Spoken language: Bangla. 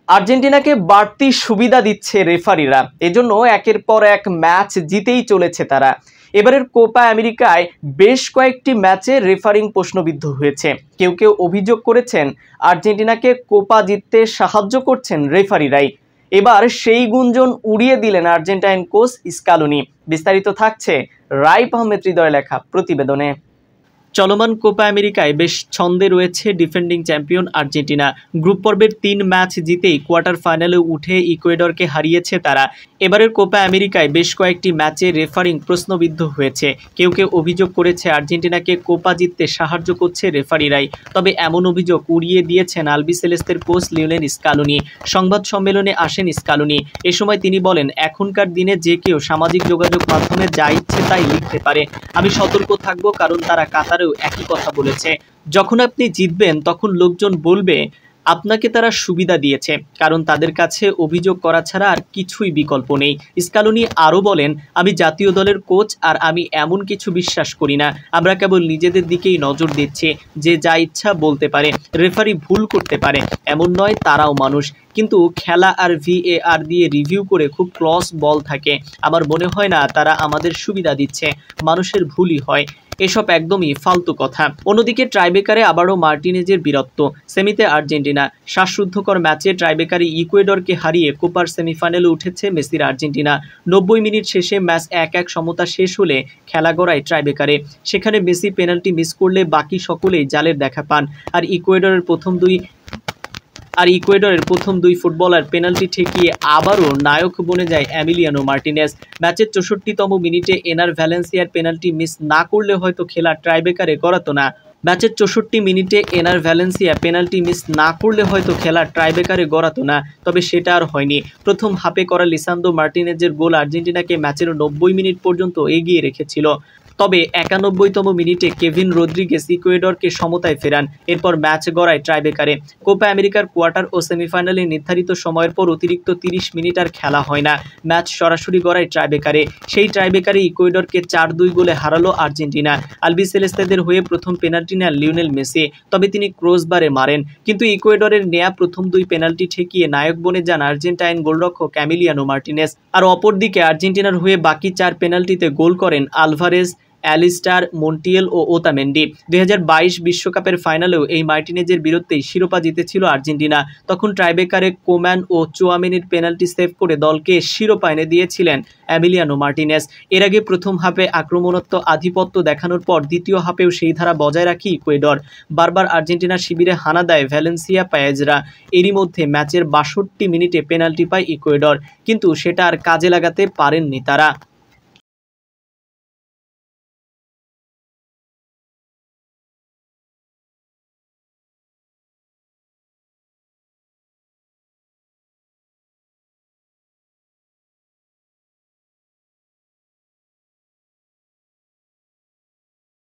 আর্জেন্টিনাকে বাড়তি সুবিধা দিচ্ছে রেফারিরা, এজন্য একের পর এক ম্যাচ জিতেই চলেছে তারা। এবারের কোপা আমেরিকায় বেশ কয়েকটি ম্যাচে রেফারিং প্রশ্নবিদ্ধ হয়েছে। কেউ কেউ অভিযোগ করেছেন আর্জেন্টিনাকে কোপা জিততে সাহায্য করছেন রেফারিরাই। এবার সেই গুঞ্জন উড়িয়ে দিলেন আর্জেন্টাইন কোচ স্কালোনি। বিস্তারিত থাকছে রাইপ আহমেদ হৃদয় লেখা প্রতিবেদনে। চলমান কোপা আমেরিকায় বেশ ছন্দে রয়েছে ডিফেন্ডিং চ্যাম্পিয়ন আর্জেন্টিনা। গ্রুপ পর্বের 3 ম্যাচ জিতেই কোয়ার্টার ফাইনালে উঠে ইকুয়েডরকে হারিয়েছে তারা। এবারের কোপা আমেরিকায় বেশ কয়েকটি ম্যাচে রেফারিং প্রশ্নবিদ্ধ হয়েছে। কেউ কেউ অভিযোগ করেছে আর্জেন্টিনাকে কোপা জিততে সাহায্য করছে রেফারিরাই। তবে এমন অভিযোগ উড়িয়ে দিয়েছেন আলবিসেলেস্তের কোচ লিওনেল স্কালোনি। সংবাদ সম্মেলনে আসেন স্কালোনি। এ সময় তিনি বলেন, এখনকার দিনে যে কেউ সামাজিক যোগাযোগ মাধ্যমে যা ইচ্ছে তাই লিখতে পারে। আমি সতর্ক থাকবো, কারণ তারা কাতারেও একই কথা বলেছে। যখন আপনি জিতবেন তখন লোকজন বলবে আপনাকে তারা সুবিধা দিয়েছে, কারণ তাদের কাছে অভিযোগ করা ছাড়া আর কিছুই বিকল্প নেই। স্কালোনি আরও বলেন, আমি জাতীয় দলের কোচ আর আমি এমন কিছু বিশ্বাস করি না। আমরা কেবল নিজেদের দিকেই নজর দিচ্ছি। যে যা ইচ্ছা বলতে পারে, রেফারি ভুল করতে পারে, এমন নয়, তারাও মানুষ। কিন্তু খেলা আর VAR দিয়ে রিভিউ করে খুব ক্লস বল থাকে। আমার মনে হয় না তারা আমাদের সুবিধা দিচ্ছে, মানুষের ভুলই হয়। এসব একদমই ফালতু কথা। অন্যদিকে ট্রাইবেকারে আবারও মার্টিনেজের বীরত্ব। সেমিতে আর্জেন্টিনা। শ্বাসরুদ্ধকর ম্যাচে ট্রাইবেকারে ইকুয়েডরকে হারিয়ে কোপার সেমিফাইনালে উঠেছে মেসির আর্জেন্টিনা। 90 মিনিট শেষে ম্যাচ 1-1 সমতা শেষ হলে খেলা গড়ায় ট্রাইবেকারে। সেখানে মেসি পেনাল্টি মিস করলে বাকি সকলেই জালের দেখা পান। আর ইকুয়েডরের প্রথম দুই ফুটবলার পেনাল্টি ঠেকিয়ে আবারও নায়ক বনে যায় এমিলিয়ানো মার্টিনেজ। ম্যাচের 64তম মিনিটে এনার ভ্যালেন্সিয়ার পেনাল্টি মিস না করলে হয়তো খেলা ট্রাইবেকারে গড়াতো না। ম্যাচের 64 মিনিটে এনার ভ্যালেন্সিয়া পেনাল্টি মিস না করলে হয়তো খেলা ট্রাইবেকারে গড়াতো না, তবে সেটা আর হয়নি। প্রথম হাফে করা লিসান্দ্রো মার্টিনেজের গোল আর্জেন্টিনাকে ম্যাচের 90 মিনিট পর্যন্ত এগিয়ে রেখেছিল। তবে 91তম মিনিটে কেভিন রদ্রিগেজ ইকুয়েডরকে সমতায় ফেরান। এরপর ম্যাচ গড়ায় ট্রাইবেকারে। কোপা আমেরিকার কোয়ার্টার ও সেমিফাইনালে নির্ধারিত সময়ের পর অতিরিক্ত 30 মিনিট আর খেলা হয় না। ম্যাচ সরাসরি গড়ায় ট্রাইবেকারে। সেই ট্রাইবেকারে ইকুয়েডরকে 4-2 গোলে হারালো আর্জেন্টিনা। আলবিসেলেস্তেদের হয়ে প্রথম পেনাল্টি নেন লিওনেল মেসি, তবে তিনি ক্রসবারে মারেন। কিন্তু ইকুয়েডরের নেয়া প্রথম 2 পেনাল্টি ঠেকিয়ে নায়ক বনে যান আর্জেন্টাইন গোলরক্ষক এমিলিয়ানো মার্টিনেজ। আর অপরদিকে আর্জেন্টিনার হয়ে বাকি 4 পেনাল্টিতে গোল করেন আলভারেজ, অ্যালিস্টার, মন্টিয়েল ও ওতামেন্ডি। 2022 বিশ্বকাপের ফাইনালেও এই মার্টিনেজের বিরুদ্ধেই শিরোপা জিতেছিল আর্জেন্টিনা। তখন ট্রাইবেকারে কোম্যান ও চুয়ামেনির পেনাল্টি সেভ করে দলকে শিরোপা এনে দিয়েছিলেন এমিলিয়ানো মার্টিনেজ। এর আগে প্রথম হাফে আক্রমণাত্মক আধিপত্য দেখানোর পর দ্বিতীয় হাফেও সেই ধারা বজায় রাখে ইকুয়েডর। বারবার আর্জেন্টিনার শিবিরে হানা দেয় ভ্যালেন্সিয়া পায়েজরা। এরই মধ্যে ম্যাচের 62 মিনিটে পেনাল্টি পায় ইকুয়েডর, কিন্তু সেটা আর কাজে লাগাতে পারেননি তারা।